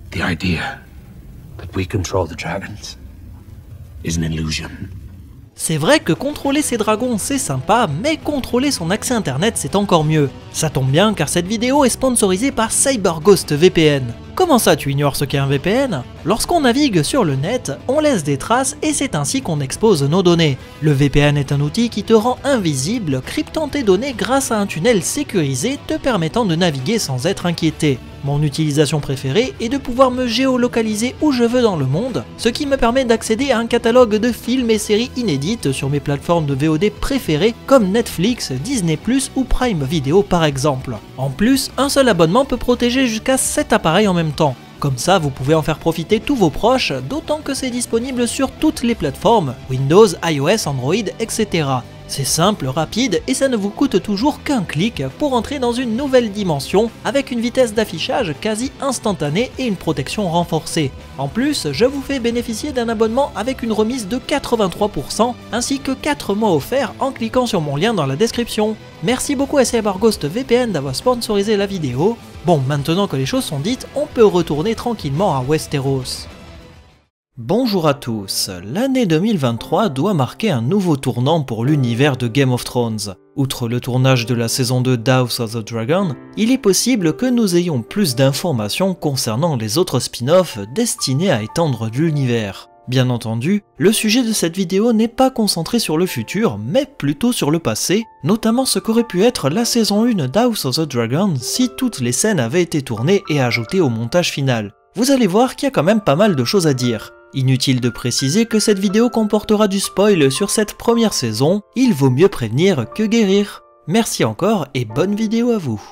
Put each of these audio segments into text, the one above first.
The idea that we control the dragons is an illusion. C'est vrai que contrôler ses dragons c'est sympa, mais contrôler son accès internet c'est encore mieux. Ça tombe bien car cette vidéo est sponsorisée par CyberGhost VPN. Comment ça tu ignores ce qu'est un VPN? Lorsqu'on navigue sur le net, on laisse des traces et c'est ainsi qu'on expose nos données. Le VPN est un outil qui te rend invisible, cryptant tes données grâce à un tunnel sécurisé te permettant de naviguer sans être inquiété. Mon utilisation préférée est de pouvoir me géolocaliser où je veux dans le monde, ce qui me permet d'accéder à un catalogue de films et séries inédites sur mes plateformes de VOD préférées comme Netflix, Disney+, ou Prime Video par exemple. En plus, un seul abonnement peut protéger jusqu'à 7 appareils en même temps. Comme ça, vous pouvez en faire profiter tous vos proches, d'autant que c'est disponible sur toutes les plateformes, Windows, iOS, Android, etc. C'est simple, rapide et ça ne vous coûte toujours qu'un clic pour entrer dans une nouvelle dimension avec une vitesse d'affichage quasi instantanée et une protection renforcée. En plus, je vous fais bénéficier d'un abonnement avec une remise de 83% ainsi que 4 mois offerts en cliquant sur mon lien dans la description. Merci beaucoup à CyberGhost VPN d'avoir sponsorisé la vidéo. Bon, maintenant que les choses sont dites, on peut retourner tranquillement à Westeros. Bonjour à tous, l'année 2023 doit marquer un nouveau tournant pour l'univers de Game of Thrones. Outre le tournage de la saison 2 d'House of the Dragon, il est possible que nous ayons plus d'informations concernant les autres spin-offs destinés à étendre l'univers. Bien entendu, le sujet de cette vidéo n'est pas concentré sur le futur, mais plutôt sur le passé, notamment ce qu'aurait pu être la saison 1 d'House of the Dragon si toutes les scènes avaient été tournées et ajoutées au montage final. Vous allez voir qu'il y a quand même pas mal de choses à dire. Inutile de préciser que cette vidéo comportera du spoil sur cette première saison, il vaut mieux prévenir que guérir. Merci encore et bonne vidéo à vous.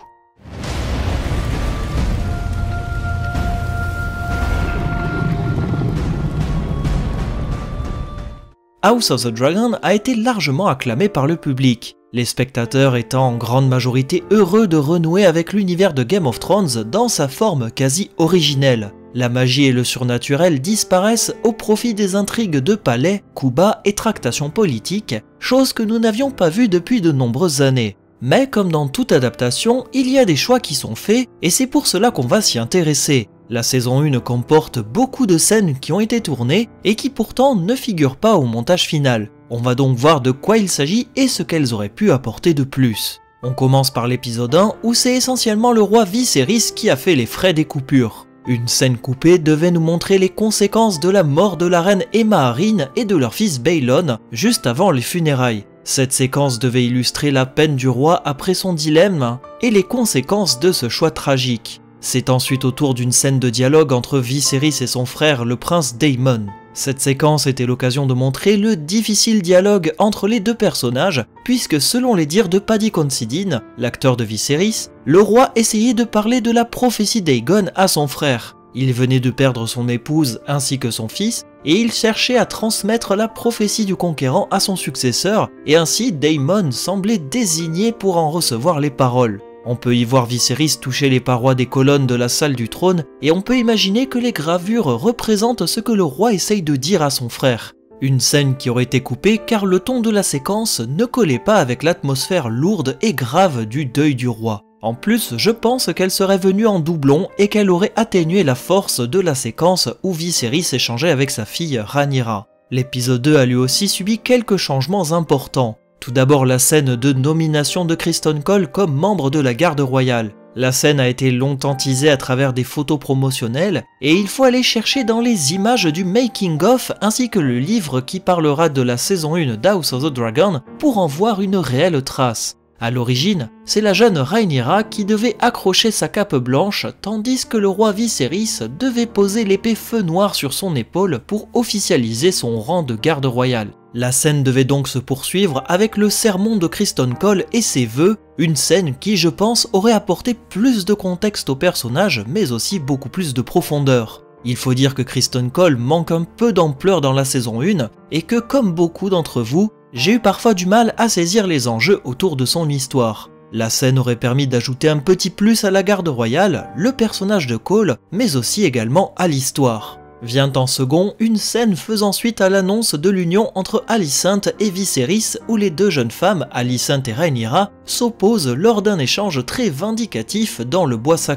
House of the Dragon a été largement acclamé par le public, les spectateurs étant en grande majorité heureux de renouer avec l'univers de Game of Thrones dans sa forme quasi originelle. La magie et le surnaturel disparaissent au profit des intrigues de palais, coups bas et tractations politiques, chose que nous n'avions pas vue depuis de nombreuses années. Mais comme dans toute adaptation, il y a des choix qui sont faits et c'est pour cela qu'on va s'y intéresser. La saison 1 comporte beaucoup de scènes qui ont été tournées et qui pourtant ne figurent pas au montage final. On va donc voir de quoi il s'agit et ce qu'elles auraient pu apporter de plus. On commence par l'épisode 1 où c'est essentiellement le roi Viserys qui a fait les frais des coupures. Une scène coupée devait nous montrer les conséquences de la mort de la reine Aemma Arryn et de leur fils Baelon juste avant les funérailles. Cette séquence devait illustrer la peine du roi après son dilemme et les conséquences de ce choix tragique. C'est ensuite au tour d'une scène de dialogue entre Viserys et son frère le prince Daemon. Cette séquence était l'occasion de montrer le difficile dialogue entre les deux personnages, puisque selon les dires de Paddy Considine, l'acteur de Viserys, le roi essayait de parler de la prophétie d'Aegon à son frère. Il venait de perdre son épouse ainsi que son fils, et il cherchait à transmettre la prophétie du conquérant à son successeur, et ainsi Daemon semblait désigné pour en recevoir les paroles. On peut y voir Viserys toucher les parois des colonnes de la salle du trône et on peut imaginer que les gravures représentent ce que le roi essaye de dire à son frère. Une scène qui aurait été coupée car le ton de la séquence ne collait pas avec l'atmosphère lourde et grave du deuil du roi. En plus, je pense qu'elle serait venue en doublon et qu'elle aurait atténué la force de la séquence où Viserys échangeait avec sa fille Rhaenyra. L'épisode 2 a lui aussi subi quelques changements importants. Tout d'abord la scène de nomination de Criston Cole comme membre de la garde royale. La scène a été longtemps teasée à travers des photos promotionnelles et il faut aller chercher dans les images du making of ainsi que le livre qui parlera de la saison 1 d'House of the Dragon pour en voir une réelle trace. À l'origine, c'est la jeune Rhaenyra qui devait accrocher sa cape blanche tandis que le roi Viserys devait poser l'épée feu noir sur son épaule pour officialiser son rang de garde royale. La scène devait donc se poursuivre avec le sermon de Criston Cole et ses vœux, une scène qui je pense aurait apporté plus de contexte au personnage mais aussi beaucoup plus de profondeur. Il faut dire que Criston Cole manque un peu d'ampleur dans la saison 1 et que comme beaucoup d'entre vous, j'ai eu parfois du mal à saisir les enjeux autour de son histoire. La scène aurait permis d'ajouter un petit plus à la garde royale, le personnage de Cole, mais aussi également à l'histoire. Vient en second une scène faisant suite à l'annonce de l'union entre Alicent et Viserys où les deux jeunes femmes, Alicent et Rhaenyra, s'opposent lors d'un échange très vindicatif dans le bois sacré.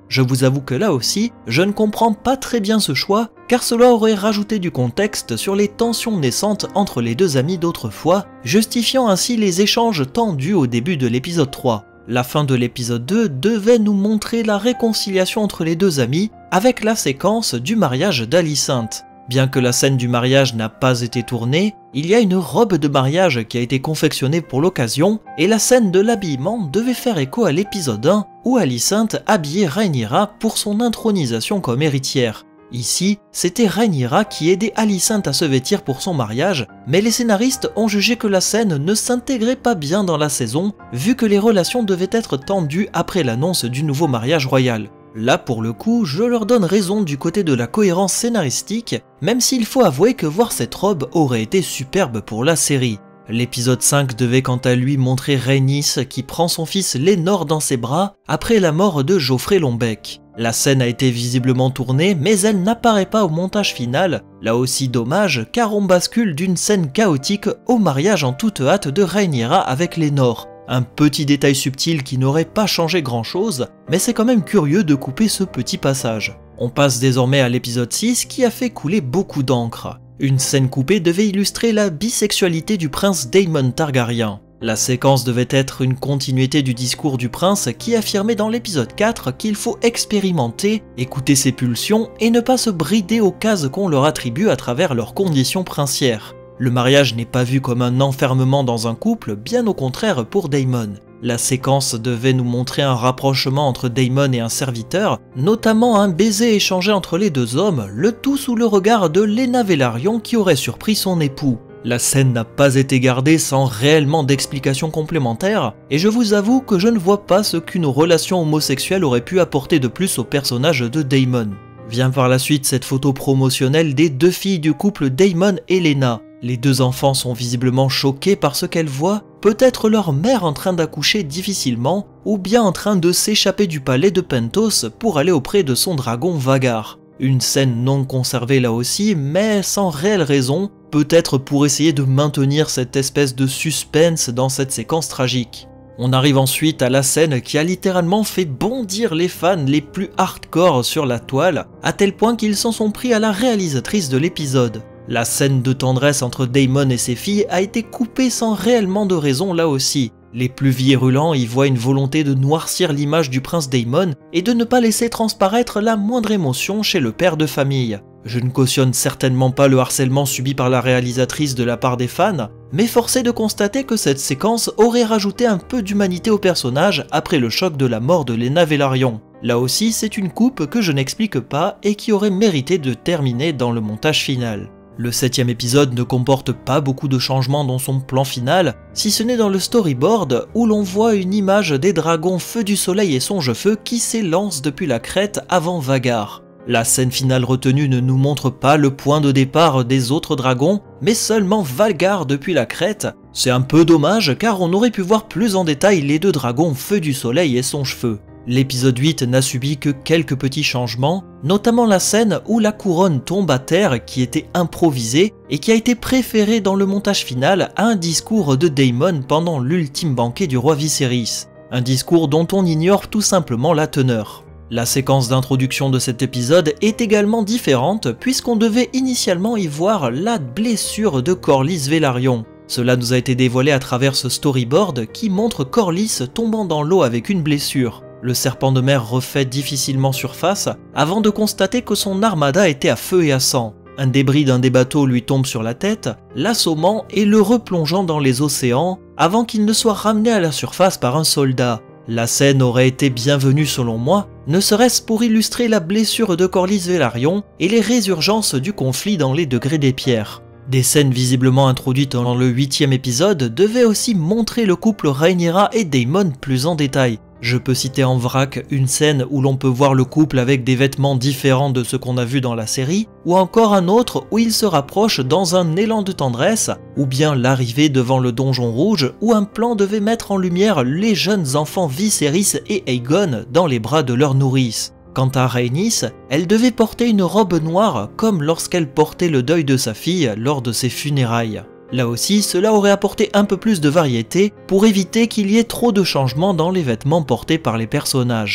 Je vous avoue que là aussi, je ne comprends pas très bien ce choix, car cela aurait rajouté du contexte sur les tensions naissantes entre les deux amis d'autrefois, justifiant ainsi les échanges tendus au début de l'épisode 3. La fin de l'épisode 2 devait nous montrer la réconciliation entre les deux amis avec la séquence du mariage d'Alicinte. Bien que la scène du mariage n'a pas été tournée, il y a une robe de mariage qui a été confectionnée pour l'occasion et la scène de l'habillement devait faire écho à l'épisode 1 où Alicinte habillait Rhaenyra pour son intronisation comme héritière. Ici, c'était Rhaenyra qui aidait Alicinte à se vêtir pour son mariage, mais les scénaristes ont jugé que la scène ne s'intégrait pas bien dans la saison, vu que les relations devaient être tendues après l'annonce du nouveau mariage royal. Là, pour le coup, je leur donne raison du côté de la cohérence scénaristique, même s'il faut avouer que voir cette robe aurait été superbe pour la série. L'épisode 5 devait quant à lui montrer Rhaenys qui prend son fils Laenor dans ses bras après la mort de Geoffrey Longbec. La scène a été visiblement tournée, mais elle n'apparaît pas au montage final, là aussi dommage car on bascule d'une scène chaotique au mariage en toute hâte de Rhaenyra avec Laenor. Un petit détail subtil qui n'aurait pas changé grand chose, mais c'est quand même curieux de couper ce petit passage. On passe désormais à l'épisode 6 qui a fait couler beaucoup d'encre. Une scène coupée devait illustrer la bisexualité du prince Daemon Targaryen. La séquence devait être une continuité du discours du prince qui affirmait dans l'épisode 4 qu'il faut expérimenter, écouter ses pulsions et ne pas se brider aux cases qu'on leur attribue à travers leurs conditions princières. Le mariage n'est pas vu comme un enfermement dans un couple, bien au contraire pour Daemon. La séquence devait nous montrer un rapprochement entre Daemon et un serviteur, notamment un baiser échangé entre les deux hommes, le tout sous le regard de Laena Velaryon qui aurait surpris son époux. La scène n'a pas été gardée sans réellement d'explications complémentaires, et je vous avoue que je ne vois pas ce qu'une relation homosexuelle aurait pu apporter de plus au personnage de Daemon. Vient par la suite cette photo promotionnelle des deux filles du couple Daemon et Laena. Les deux enfants sont visiblement choqués par ce qu'elles voient, peut-être leur mère en train d'accoucher difficilement, ou bien en train de s'échapper du palais de Pentos pour aller auprès de son dragon Vhagar. Une scène non conservée là aussi, mais sans réelle raison, peut-être pour essayer de maintenir cette espèce de suspense dans cette séquence tragique. On arrive ensuite à la scène qui a littéralement fait bondir les fans les plus hardcore sur la toile, à tel point qu'ils s'en sont pris à la réalisatrice de l'épisode. La scène de tendresse entre Daemon et ses filles a été coupée sans réellement de raison là aussi. Les plus virulents y voient une volonté de noircir l'image du prince Daemon et de ne pas laisser transparaître la moindre émotion chez le père de famille. Je ne cautionne certainement pas le harcèlement subi par la réalisatrice de la part des fans, mais force est de constater que cette séquence aurait rajouté un peu d'humanité au personnage après le choc de la mort de Laena Velaryon. Là aussi, c'est une coupe que je n'explique pas et qui aurait mérité de terminer dans le montage final. Le 7e épisode ne comporte pas beaucoup de changements dans son plan final, si ce n'est dans le storyboard où l'on voit une image des dragons Feu du Soleil et Songe-Feu qui s'élancent depuis la crête avant Vhagar. La scène finale retenue ne nous montre pas le point de départ des autres dragons, mais seulement Vhagar depuis la crête. C'est un peu dommage car on aurait pu voir plus en détail les deux dragons Feu du Soleil et Songe-Feu. L'épisode 8 n'a subi que quelques petits changements, notamment la scène où la couronne tombe à terre qui était improvisée et qui a été préférée dans le montage final à un discours de Daemon pendant l'ultime banquet du roi Viserys. Un discours dont on ignore tout simplement la teneur. La séquence d'introduction de cet épisode est également différente puisqu'on devait initialement y voir la blessure de Corlys Velaryon. Cela nous a été dévoilé à travers ce storyboard qui montre Corlys tombant dans l'eau avec une blessure. Le serpent de mer refait difficilement surface avant de constater que son armada était à feu et à sang. Un débris d'un des bateaux lui tombe sur la tête, l'assommant et le replongeant dans les océans avant qu'il ne soit ramené à la surface par un soldat. La scène aurait été bienvenue selon moi, ne serait-ce pour illustrer la blessure de Corlys Velaryon et les résurgences du conflit dans les degrés des pierres. Des scènes visiblement introduites dans le 8e épisode devaient aussi montrer le couple Rhaenyra et Daemon plus en détail. Je peux citer en vrac une scène où l'on peut voir le couple avec des vêtements différents de ce qu'on a vu dans la série, ou encore un autre où ils se rapprochent dans un élan de tendresse, ou bien l'arrivée devant le donjon rouge où un plan devait mettre en lumière les jeunes enfants Viserys et Aegon dans les bras de leur nourrice. Quant à Rhaenys, elle devait porter une robe noire comme lorsqu'elle portait le deuil de sa fille lors de ses funérailles. Là aussi, cela aurait apporté un peu plus de variété pour éviter qu'il y ait trop de changements dans les vêtements portés par les personnages.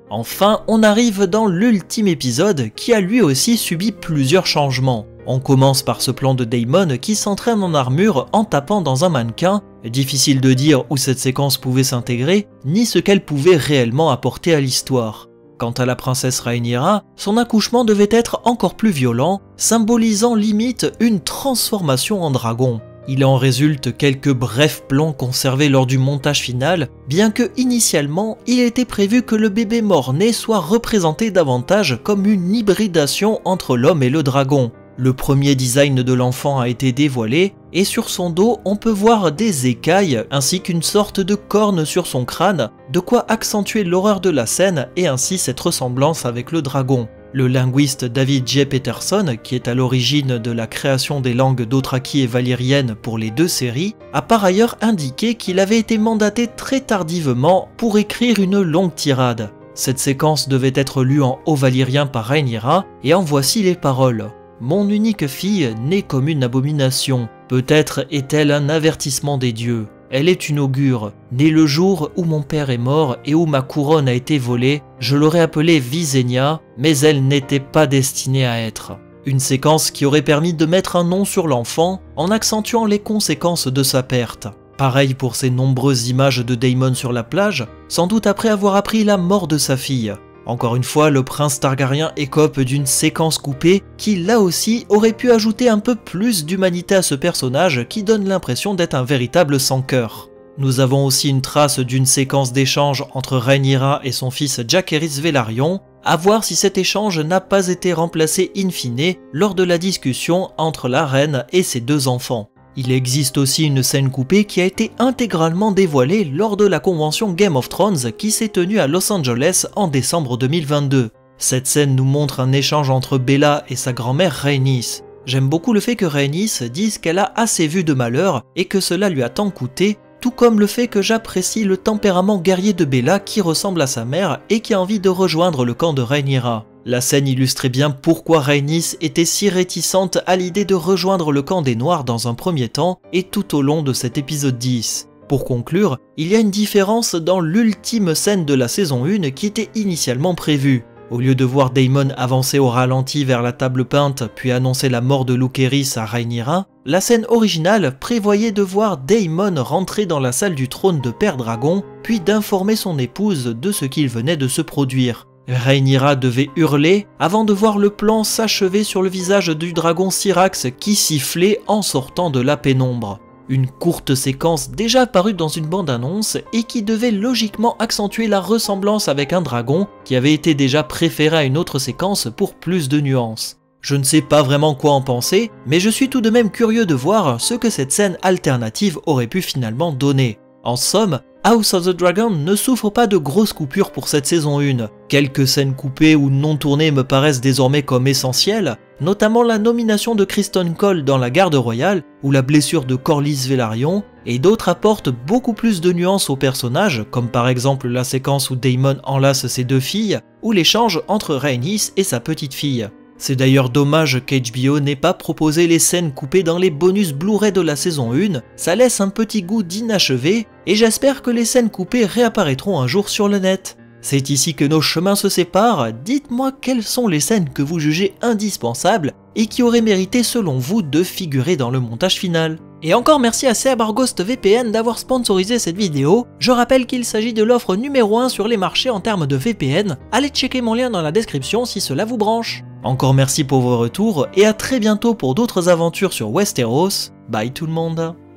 Enfin, on arrive dans l'ultime épisode qui a lui aussi subi plusieurs changements. On commence par ce plan de Daemon qui s'entraîne en armure en tapant dans un mannequin. Difficile de dire où cette séquence pouvait s'intégrer, ni ce qu'elle pouvait réellement apporter à l'histoire. Quant à la princesse Rhaenyra, son accouchement devait être encore plus violent, symbolisant limite une transformation en dragon. Il en résulte quelques brefs plans conservés lors du montage final, bien que initialement il était prévu que le bébé mort-né soit représenté davantage comme une hybridation entre l'homme et le dragon. Le premier design de l'enfant a été dévoilé et sur son dos on peut voir des écailles ainsi qu'une sorte de corne sur son crâne, de quoi accentuer l'horreur de la scène et ainsi cette ressemblance avec le dragon. Le linguiste David J. Peterson, qui est à l'origine de la création des langues dothraki et valyrienne pour les deux séries, a par ailleurs indiqué qu'il avait été mandaté très tardivement pour écrire une longue tirade. Cette séquence devait être lue en haut valyrien par Rhaenyra et en voici les paroles. « Mon unique fille, née comme une abomination, peut-être est-elle un avertissement des dieux. Elle est une augure, née le jour où mon père est mort et où ma couronne a été volée, je l'aurais appelée Visenya, mais elle n'était pas destinée à être. » Une séquence qui aurait permis de mettre un nom sur l'enfant en accentuant les conséquences de sa perte. Pareil pour ces nombreuses images de Daemon sur la plage, sans doute après avoir appris la mort de sa fille. Encore une fois, le prince Targaryen écope d'une séquence coupée qui, là aussi, aurait pu ajouter un peu plus d'humanité à ce personnage qui donne l'impression d'être un véritable sans-cœur. Nous avons aussi une trace d'une séquence d'échange entre Rhaenyra et son fils Jaehaerys Velaryon, à voir si cet échange n'a pas été remplacé in fine lors de la discussion entre la reine et ses deux enfants. Il existe aussi une scène coupée qui a été intégralement dévoilée lors de la convention Game of Thrones qui s'est tenue à Los Angeles en décembre 2022. Cette scène nous montre un échange entre Bella et sa grand-mère Rhaenys. J'aime beaucoup le fait que Rhaenys dise qu'elle a assez vu de malheur et que cela lui a tant coûté, tout comme le fait que j'apprécie le tempérament guerrier de Bella qui ressemble à sa mère et qui a envie de rejoindre le camp de Rhaenyra. La scène illustrait bien pourquoi Rhaenys était si réticente à l'idée de rejoindre le camp des Noirs dans un premier temps et tout au long de cet épisode 10. Pour conclure, il y a une différence dans l'ultime scène de la saison 1 qui était initialement prévue. Au lieu de voir Daemon avancer au ralenti vers la table peinte puis annoncer la mort de Lucerys à Rhaenyra, la scène originale prévoyait de voir Daemon rentrer dans la salle du trône de Père Dragon puis d'informer son épouse de ce qu'il venait de se produire. Rhaenyra devait hurler avant de voir le plan s'achever sur le visage du dragon Syrax qui sifflait en sortant de la pénombre. Une courte séquence déjà apparue dans une bande-annonce et qui devait logiquement accentuer la ressemblance avec un dragon qui avait été déjà préféré à une autre séquence pour plus de nuances. Je ne sais pas vraiment quoi en penser, mais je suis tout de même curieux de voir ce que cette scène alternative aurait pu finalement donner. En somme, House of the Dragon ne souffre pas de grosses coupures pour cette saison 1. Quelques scènes coupées ou non tournées me paraissent désormais comme essentielles, notamment la nomination de Criston Cole dans la garde royale ou la blessure de Corlys Velaryon, et d'autres apportent beaucoup plus de nuances aux personnages, comme par exemple la séquence où Daemon enlace ses deux filles, ou l'échange entre Rhaenys et sa petite fille. C'est d'ailleurs dommage qu'HBO n'ait pas proposé les scènes coupées dans les bonus Blu-ray de la saison 1, ça laisse un petit goût d'inachevé, et j'espère que les scènes coupées réapparaîtront un jour sur le net. C'est ici que nos chemins se séparent, dites-moi quelles sont les scènes que vous jugez indispensables et qui auraient mérité selon vous de figurer dans le montage final. Et encore merci à Ceabarghost VPN d'avoir sponsorisé cette vidéo. Je rappelle qu'il s'agit de l'offre numéro 1 sur les marchés en termes de VPN, allez checker mon lien dans la description si cela vous branche. Encore merci pour vos retours et à très bientôt pour d'autres aventures sur Westeros. Bye tout le monde.